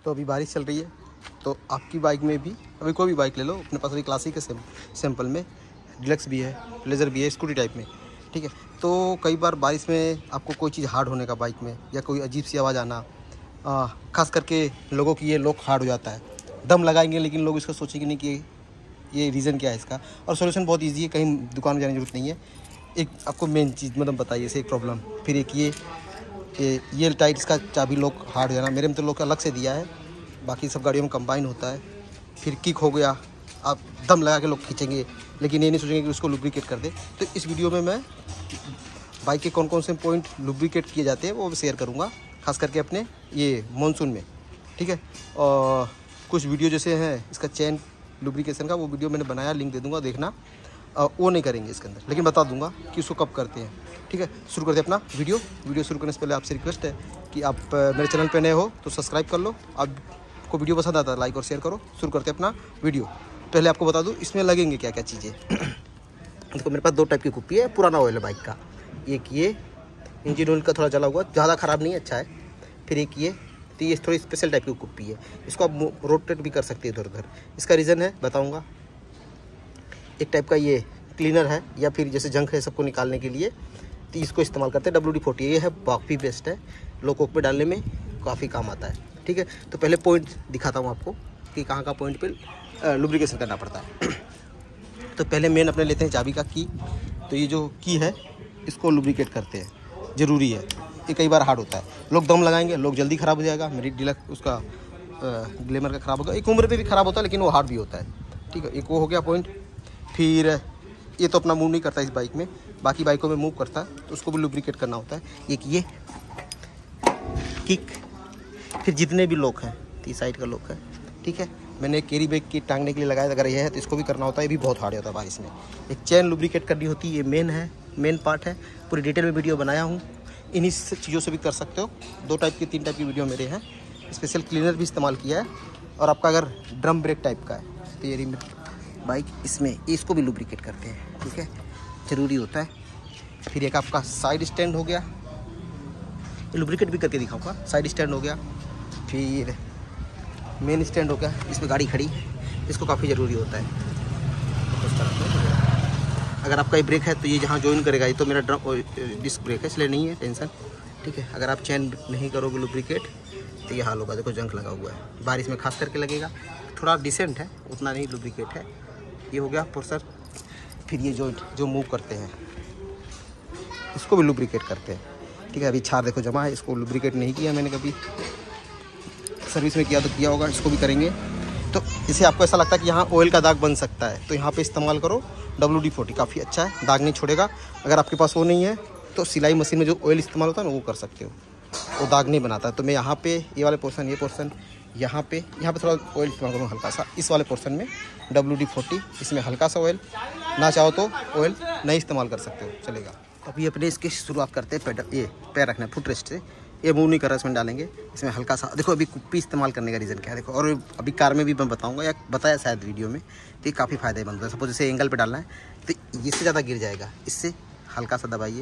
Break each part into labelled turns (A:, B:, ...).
A: तो अभी बारिश चल रही है, तो आपकी बाइक में भी, अभी कोई भी बाइक ले लो, अपने पास अभी क्लासिक है सैंपल में, डिलक्स भी है, प्लेजर भी है, स्कूटी टाइप में, ठीक है। तो कई बार बारिश में आपको कोई चीज़ हार्ड होने का बाइक में, या कोई अजीब सी आवाज़ आना, खास करके लोगों की ये लॉक हार्ड हो जाता है, दम लगाएंगे लेकिन लोग इसका सोचेंगे नहीं कि ये रीज़न क्या है इसका। और सोल्यूशन बहुत ईजी है, कहीं दुकान में जाने की जरूरत नहीं है। एक आपको मेन चीज़ मतलब बताइए, जैसे एक प्रॉब्लम, फिर एक ये टाइट इसका चाबी लॉक हार्ड हो जाना। मेरे में तो लॉक अलग से दिया है, बाकी सब गाड़ियों में कंबाइन होता है। फिर किक हो गया, आप दम लगा के लोग खींचेंगे, लेकिन ये नहीं सोचेंगे कि उसको लुब्रिकेट कर दे। तो इस वीडियो में मैं बाइक के कौन कौन से पॉइंट लुब्रिकेट किए जाते हैं वो शेयर करूँगा, खास करके अपने ये मानसून में, ठीक है। और कुछ वीडियो जैसे हैं इसका चेन लुब्रिकेशन का, वो वीडियो मैंने बनाया, लिंक दे दूँगा, देखना। वो नहीं करेंगे इसके अंदर, लेकिन बता दूंगा कि उसको कब करते हैं, ठीक है। शुरू करते हैं अपना वीडियो शुरू करने से पहले आपसे रिक्वेस्ट है कि आप मेरे चैनल पे नए हो तो सब्सक्राइब कर लो। आपको वीडियो पसंद आता है लाइक और शेयर करो। शुरू करते हैं अपना वीडियो। पहले आपको बता दूं इसमें लगेंगे क्या क्या चीज़ें। देखो मेरे पास 2 टाइप की कुप्पी है, पुराना ऑयल है बाइक का। एक ये इंजन ऑयल का थोड़ा जला हुआ, ज़्यादा ख़राब नहीं है, अच्छा है। फिर एक ये, तो ये थोड़ी स्पेशल टाइप की कुप्पी है, इसको आप रोटेट भी कर सकते हैं इधर उधर। इसका रीज़न है बताऊँगा। एक टाइप का ये क्लीनर है, या फिर जैसे जंक है सबको निकालने के लिए, तो इसको इस्तेमाल करते हैं। WD-40 ये है, काफ़ी बेस्ट है, लो कोक पे डालने में काफ़ी काम आता है, ठीक है। तो पहले पॉइंट दिखाता हूँ आपको कि कहाँ का पॉइंट पे लुब्रिकेशन करना पड़ता है। तो पहले मेन अपने लेते हैं चाबी का की। तो ये जो की है इसको लुब्रिकेट करते हैं, ज़रूरी है। ये कई बार हार्ड होता है, लोग दम लगाएंगे, लोग जल्दी ख़राब हो जाएगा। मेरी डिलक्स उसका ग्लैमर का ख़राब होगा, एक उम्र पे भी ख़राब होता है, लेकिन वो हार्ड भी होता है, ठीक है। एक वो हो गया पॉइंट। फिर ये तो अपना मूव नहीं करता इस बाइक में, बाकी बाइकों में मूव करता है, तो उसको भी लुब्रिकेट करना होता है। एक ये किक, फिर जितने भी लॉक हैं, 3 साइड का लॉक है, ठीक है। मैंने कैरी बैग की टांगने के लिए लगाया, अगर यह है तो इसको भी करना होता है, ये भी बहुत हार्ड होता है बारिश में। एक चेन लुब्रिकेट करनी होती है, ये मेन पार्ट है, पूरी डिटेल में वीडियो बनाया हूँ। इन्हीं चीज़ों से भी कर सकते हो। 2 टाइप की 3 टाइप की वीडियो मेरे हैं। स्पेशल क्लीनर भी इस्तेमाल किया है। और आपका अगर ड्रम ब्रेक टाइप का है तो ये बाइक इसमें इसको भी लुब्रिकेट करते हैं, ठीक है, ज़रूरी होता है। फिर एक आपका साइड स्टैंड हो गया, लुब्रिकेट भी करके दिखाऊंगा। साइड स्टैंड हो गया, फिर मेन स्टैंड हो गया, इसमें गाड़ी खड़ी, इसको काफ़ी ज़रूरी होता है। अगर आपका ये ब्रेक है तो ये जहाँ ज्वाइन करेगा, ये तो मेरा डिस्क ब्रेक है इसलिए नहीं है टेंशन, ठीक है। अगर आप चैन नहीं करोगे लुब्रिकेट तो ये हाल होगा। देखो जंक लगा हुआ है, बारिश में खास करके लगेगा। थोड़ा डिसेंट है, उतना नहीं लुब्रिकेट है। ये हो गया पोर्सर। फिर ये जो मूव करते हैं इसको भी लुब्रिकेट करते हैं, ठीक है। अभी छार देखो जमा है, इसको लुब्रिकेट नहीं किया मैंने, कभी सर्विस में किया तो किया होगा, इसको भी करेंगे। तो इसे आपको ऐसा लगता है कि यहाँ ऑयल का दाग बन सकता है, तो यहाँ पे इस्तेमाल करो WD-40, काफ़ी अच्छा है, दाग नहीं छोड़ेगा। अगर आपके पास वो नहीं है तो सिलाई मशीन में जो ऑयल इस्तेमाल होता है ना, वो कर सकते हो, वो दाग नहीं बनाता। तो मैं यहाँ पे ये वाले पोर्सन, ये पोर्सन, यहाँ पे थोड़ा ऑयल इस्तेमाल करूँ हल्का सा। इस वाले पोर्सन में WD-40, इसमें हल्का सा ऑयल, ना चाहो तो ऑयल नहीं इस्तेमाल कर सकते हो, चलेगा। अभी अपने इसकी शुरुआत करते हैं पेडल, ये पैर रखना है फुट रेस्ट से, ये मूव नहीं कर रहा, इसमें डालेंगे। इसमें हल्का सा देखो, अभी कुप्पी इस्तेमाल करने का रीज़न क्या है देखो, और अभी कार में भी मैं बताऊंगा, या बताया शायद वीडियो में, तो ये काफ़ी फ़ायदेमंद होता है। सपोज जैसे एंगल पे डालना है तो इससे ज़्यादा गिर जाएगा, इससे हल्का सा दबाइए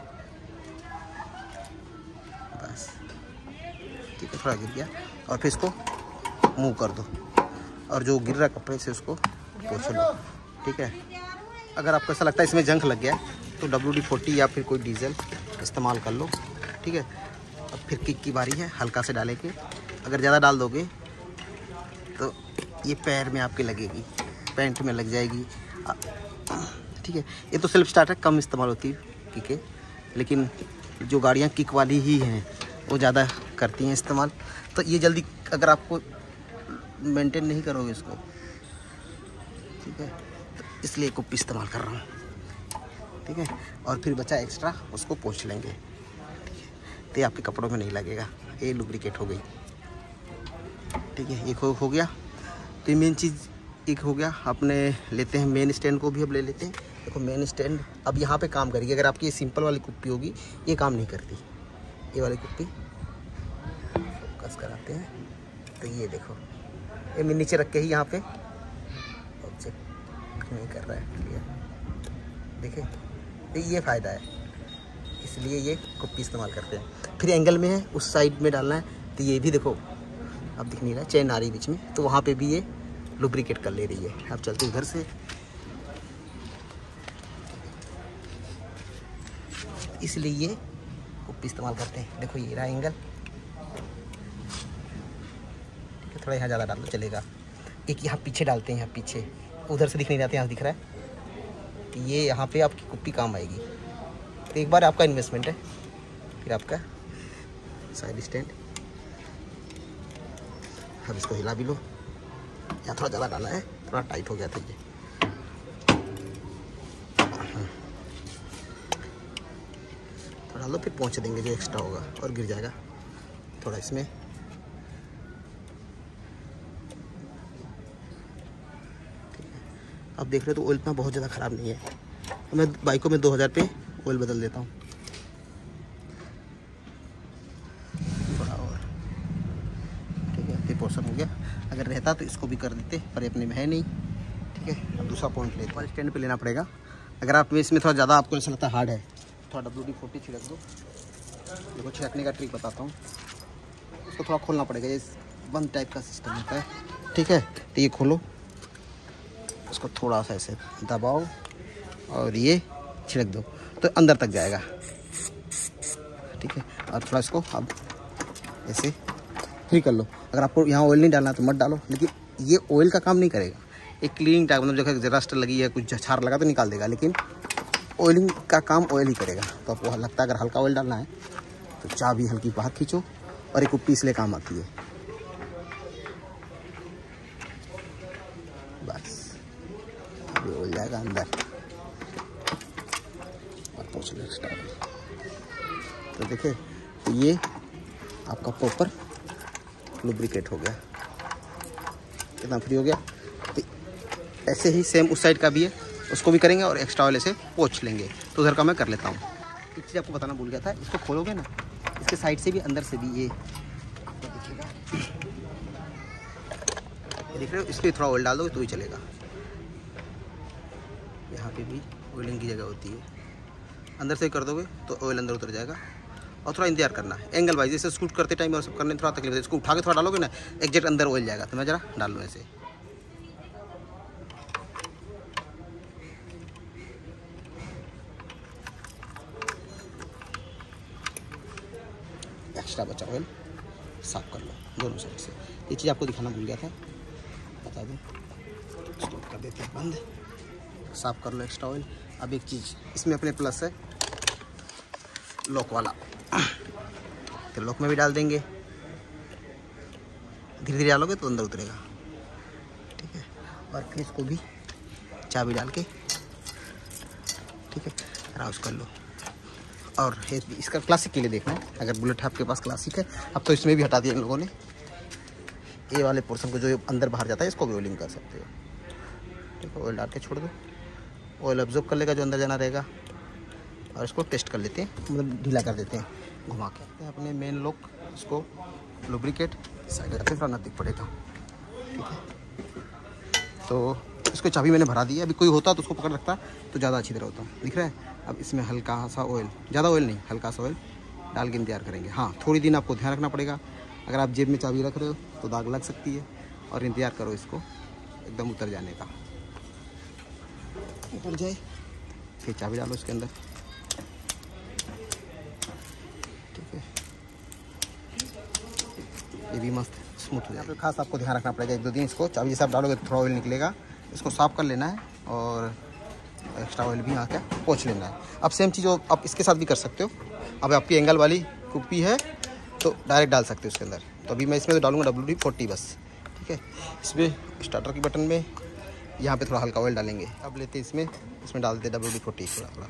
A: बस, ठीक है, थोड़ा गिर गया, और फिर इसको मूव कर दो, और जो गिर रहा कपड़े से उसको पोंछ लो, ठीक है। अगर आपको ऐसा लगता है इसमें जंक लग गया तो WD-40 या फिर कोई डीजल इस्तेमाल कर लो, ठीक है। अब फिर किक की बारी है, हल्का से डालेंगे। अगर ज़्यादा डाल दोगे तो ये पैर में आपके लगेगी, पैंट में लग जाएगी, ठीक है। ये तो सेल्फ स्टार्टर कम इस्तेमाल होती है किकें, लेकिन जो गाड़ियाँ किक वाली ही हैं वो ज़्यादा करती हैं इस्तेमाल। तो ये जल्दी, अगर आपको मेंटेन नहीं करोगे इसको, ठीक है, तो इसलिए कुप्पी इस्तेमाल कर रहा हूँ, ठीक है। और फिर बचा एक्स्ट्रा, उसको पोंछ लेंगे, ठीक है, तो ये आपके कपड़ों में नहीं लगेगा। ये लुब्रिकेट हो गई, ठीक है। एक हो गया। तो ये मेन चीज़ एक हो गया। अपने लेते हैं मेन स्टैंड को भी अब ले लेते हैं। देखो मेन स्टैंड अब यहाँ पे काम करेगी। अगर आपकी ये सिंपल वाली कुप्पी होगी ये काम नहीं करती, ये वाली कुप्पी फोकस कराते हैं तो ये देखो, ये मैं नीचे रख के ही यहाँ पे ऑब्जेक्ट नहीं कर रहा है, क्लियर, देखिए, तो ये फ़ायदा है, इसलिए ये कुप्पी इस्तेमाल करते हैं। फिर एंगल में है, उस साइड में डालना है, तो ये भी देखो अब दिख नहीं रहा, चेन आ रही बीच में, तो वहाँ पे भी ये लुब्रिकेट कर ले रही है। अब चलते उधर से, इसलिए ये कुप्पी इस्तेमाल करते हैं। देखो ये रहा एंगल, थोड़ा यहाँ ज़्यादा डाल दो चलेगा। एक यहाँ पीछे डालते हैं, यहाँ पीछे, उधर से दिख नहीं जाते, यहाँ दिख रहा है, तो ये यहाँ पे आपकी कुप्पी काम आएगी। तो एक बार आपका इन्वेस्टमेंट है, फिर आपका साइड स्टैंड। अब इसको हिला भी लो, यहाँ थोड़ा ज़्यादा डाला है, थोड़ा टाइट हो गया था ये। थोड़ा डालो, फिर पहुँच देंगे जो एक्स्ट्रा होगा और गिर जाएगा थोड़ा इसमें। अब देख रहे हो तो ऑयल इतना बहुत ज़्यादा ख़राब नहीं है। तो मैं बाइकों में 2000 पे ऑयल बदल देता हूँ। थोड़ा और, ठीक है, ये पोर्शन हो गया। अगर रहता तो इसको भी कर देते, पर अपने में है नहीं, ठीक है। अब दूसरा पॉइंट लेते हैं, स्टैंड पे लेना पड़ेगा। अगर आप इसमें थोड़ा ज़्यादा आपको ऐसा लगता है हार्ड है, थोड़ा WD-40 छिड़क दो। देखो छिड़कने का ट्रिक बताता हूँ। इसको थोड़ा खोलना पड़ेगा, ये बंद टाइप का सिस्टम होता है, ठीक है। तो ये खोलो, उसको थोड़ा सा ऐसे दबाओ और ये छिड़क दो तो अंदर तक जाएगा, ठीक है। और थोड़ा इसको अब ऐसे फ्री कर लो। अगर आपको यहाँ ऑयल नहीं डालना तो मत डालो, लेकिन ये ऑयल का काम नहीं करेगा। एक क्लीनिंग टाइप, मतलब जो रस्ट लगी है, कुछ छार लगा तो निकाल देगा, लेकिन ऑयलिंग का काम ऑयल ही करेगा। तो आपको लगता है अगर हल्का ऑयल डालना है तो चाबी हल्की बाहर खींचो, और एक कुप्पी इसलिए काम आती है, बस हो जाएगा अंदर। और पूछ लो तो देखिए, तो ये आपका प्रॉपर लुब्रिकेट हो गया, कितना फ्री हो गया। तो ऐसे ही सेम उस साइड का भी है, उसको भी करेंगे और एक्स्ट्रा वाले से पोंछ लेंगे। तो उधर का मैं कर लेता हूँ। एक चीज़ आपको बताना भूल गया था, इसको खोलोगे ना, इसके साइड से भी अंदर से भी ये आपको दिखेगा, ये दिख रहे हो। इसके थोड़ा ऑयल डाल दोगे तो ही चलेगा। यहाँ पे भी ऑयलिंग की जगह होती है, अंदर से कर दोगे तो ऑयल अंदर उतर जाएगा। और थोड़ा इंतजार करना है एंगल वाइज, जैसे शूट करते टाइम और सब करने थोड़ा तकलीफ है। इसको उठा के थोड़ा डालोगे ना, एग्जैक्ट अंदर ऑयल जाएगा। तो मैं जरा डाल लूँ ऐसे, एक्स्ट्रा बचा ऑयल साफ कर लो दोनों साइड से। ये चीज़ आपको दिखाना भूल गया था, बता दूँ। स्टॉप कर देते हैं बंद, साफ कर लो एक्स्ट्रा ऑयल। अब एक चीज़ इसमें अपने प्लस है लॉक वाला, तो लॉक में भी डाल देंगे। धीरे धीरे डालोगे तो अंदर उतरेगा, ठीक है। और फिर इसको भी चाबी डाल के, ठीक है, राउस कर लो। और इसका क्लासिक के लिए देखना है, अगर बुलेट आपके पास क्लासिक है। अब तो इसमें भी हटा दिया इन लोगों ने, ये वाले पोर्शन को जो अंदर बाहर जाता है, इसको भी ऑयलिंग कर सकते हो, ठीक है। ऑयल डाल के छोड़ दो, ऑयल ऑब्जॉर्ब कर लेगा जो अंदर जाना रहेगा। और इसको टेस्ट कर लेते हैं, मतलब ढीला कर देते हैं घुमा के। अपने मेन लॉक इसको लुब्रिकेट साइड रखते, थोड़ा नज़दीक पड़ेगा, ठीक है। तो इसको चाबी मैंने भरा दी है। अभी कोई होता तो उसको पकड़ रखता तो ज़्यादा अच्छी तरह होता, दिख रहा है। अब इसमें हल्का सा ऑयल, ज़्यादा ऑयल नहीं, हल्का सा ऑयल डाल के इंतजार करेंगे। हाँ, थोड़ी दिन आपको ध्यान रखना पड़ेगा। अगर आप जेब में चाबी रख रहे हो तो दाग लग सकती है, और इंतजार करो इसको एकदम उतर जाने का। उतर जाए फिर चाबी डालो इसके अंदर, ठीक है। ये भी मस्त स्मूथ हो जाएगा। खास आपको ध्यान रखना पड़ेगा 1-2 दिन इसको। चाबी जैसे आप डालोगे तो थोड़ा ऑयल निकलेगा, इसको साफ कर लेना है और एक्स्ट्रा ऑयल भी आके पोंछ लेना है। अब सेम चीज़ आप इसके साथ भी कर सकते हो। अब आपकी एंगल वाली कुप्पी है तो डायरेक्ट डाल सकते हो उसके अंदर। तो अभी मैं इसमें तो डालूंगा WD-40 बस, ठीक है। इसमें स्टार्टर की बटन में यहाँ पे थोड़ा हल्का ऑयल डालेंगे। अब लेते इसमें डाल देते WD-40 थोड़ा।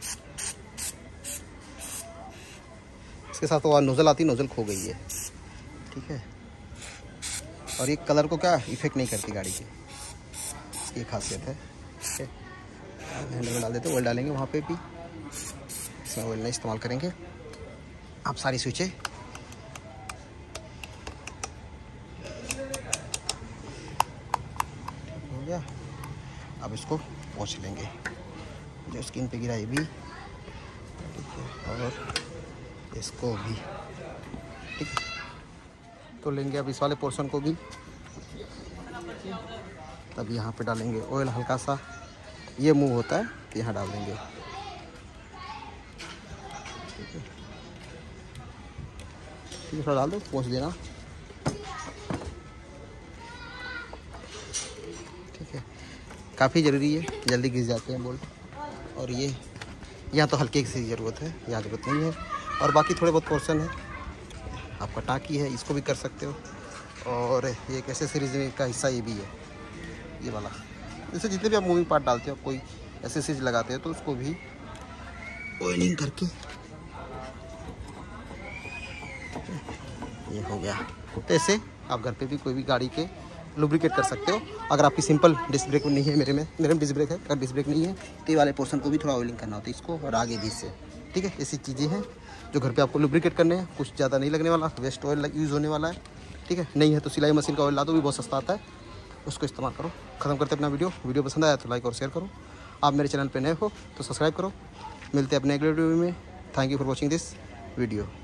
A: इसके साथ वो नोज़ल आती, नोज़ल खो गई है, ठीक है। और ये कलर को क्या इफेक्ट नहीं करती गाड़ी के, इसकी खासियत है, ठीक है। हैंडल में डाल देते, ऑयल डालेंगे वहाँ पे भी, इसमें ऑयल नहीं इस्तेमाल करेंगे। आप सारी स्विचें हो गया। अब इसको पोंछ लेंगे, जो स्किन पे गिरा ये भी, ठीक है, और इसको भी, ठीक है। तो लेंगे अब इस वाले पोर्शन को भी, तब यहाँ पे डालेंगे ऑयल हल्का सा, ये मूव होता है तो यहाँ डाल देंगे। ठीक है, थोड़ा डाल दो, पहुँच देना। ठीक है, काफ़ी ज़रूरी है, जल्दी घिस जाते हैं बोल्ट। और ये यहाँ तो हल्के से ज़रूरत है, यहाँ ज़रूरत नहीं है। और बाकी थोड़े बहुत पोर्शन है, आपका टाँकी है, इसको भी कर सकते हो। और ये एक एसेसरीज का हिस्सा ये भी है, ये वाला। जैसे जितने भी आप मूविंग पार्ट डालते हो, कोई एसेसरीज लगाते हो तो उसको भी ऑयलिंग करके ये हो गया। तो ऐसे आप घर पे भी कोई भी गाड़ी के लुब्रिकेट कर सकते हो। अगर आपकी सिंपल डिस्क ब्रेक नहीं है, मेरे में डिस्क ब्रेक है, अगर डिस्क ब्रेक नहीं है तो ये वाले पोर्शन को भी थोड़ा ऑयलिंग करना होता है, इसको और आगे भी इससे। ठीक है, ऐसी चीज़ें हैं जो घर पे आपको लुब्रिकेट करने हैं, कुछ ज़्यादा नहीं लगने वाला, वेस्ट ऑयल यूज़ होने वाला है। ठीक है, नहीं है तो सिलाई मशीन का ऑयल ला दो, भी बहुत सस्ता आता है, उसको इस्तेमाल करो। ख़त्म करते अपना वीडियो पसंद आया तो लाइक और शेयर करो। आप मेरे चैनल पर नए हो तो सब्सक्राइब करो। मिलते हैं अपने अगले वीडियो में। Thank you for watching this video.